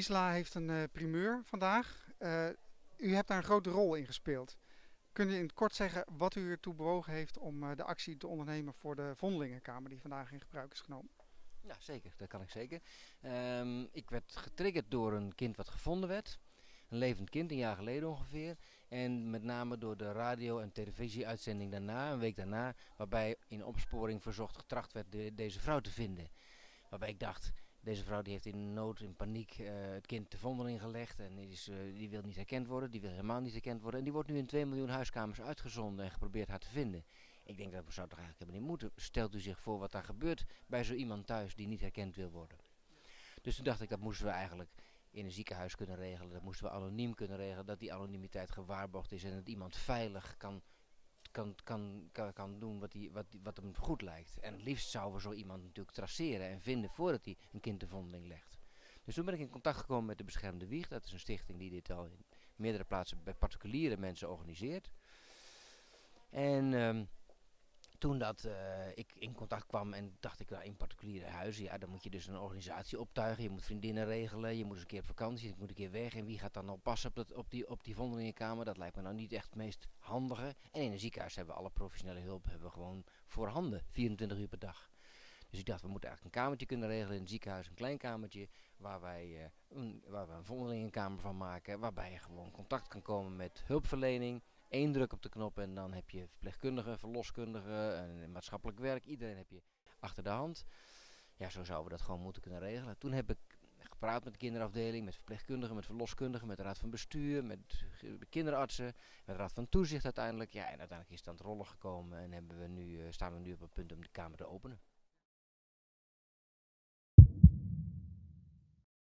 Gisela heeft een primeur vandaag. U hebt daar een grote rol in gespeeld. Kunt u in het kort zeggen wat u ertoe bewogen heeft om de actie te ondernemen voor de Vondelingenkamer die vandaag in gebruik is genomen? Ja, zeker. Dat kan ik zeker. Ik werd getriggerd door een kind wat gevonden werd. Een levend kind, een jaar geleden ongeveer. En met name door de radio- en televisieuitzending daarna, een week daarna, waarbij in opsporing verzocht getracht werd deze vrouw te vinden. Waarbij ik dacht, deze vrouw die heeft in nood, in paniek het kind te vondeling gelegd. En die wil niet herkend worden, die wil helemaal niet herkend worden. En die wordt nu in 2 miljoen huiskamers uitgezonden en geprobeerd haar te vinden. Ik denk dat zou toch eigenlijk helemaal niet moeten. Stelt u zich voor wat daar gebeurt bij zo iemand thuis die niet herkend wil worden. Dus toen dacht ik, dat moesten we eigenlijk in een ziekenhuis kunnen regelen. Dat moesten we anoniem kunnen regelen. Dat die anonimiteit gewaarborgd is en dat iemand veilig kan doen wat hem goed lijkt. En het liefst zouden we zo iemand natuurlijk traceren en vinden voordat hij een kind de vondeling legt. Dus toen ben ik in contact gekomen met de Beschermde Wieg. Dat is een stichting die dit al in meerdere plaatsen bij particuliere mensen organiseert. En toen ik in contact kwam en dacht ik, in particuliere huizen, ja, dan moet je dus een organisatie optuigen. Je moet vriendinnen regelen, je moet eens een keer op vakantie, ik moet een keer weg. En wie gaat dan oppassen op die vondelingenkamer? Dat lijkt me nou niet echt het meest handige. En in een ziekenhuis hebben we alle professionele hulp hebben we gewoon voorhanden, 24 uur per dag. Dus ik dacht, we moeten eigenlijk een kamertje kunnen regelen in het ziekenhuis, een klein kamertje, waar we een vondelingenkamer van maken, waarbij je gewoon contact kan komen met hulpverlening. Eén druk op de knop en dan heb je verpleegkundigen, verloskundigen, en maatschappelijk werk. Iedereen heb je achter de hand. Ja, zo zouden we dat gewoon moeten kunnen regelen. Toen heb ik gepraat met de kinderafdeling, met verpleegkundigen, met verloskundigen, met de raad van bestuur, met kinderartsen, met de raad van toezicht uiteindelijk. Ja, en uiteindelijk is het aan het rollen gekomen en staan we nu op het punt om de kamer te openen.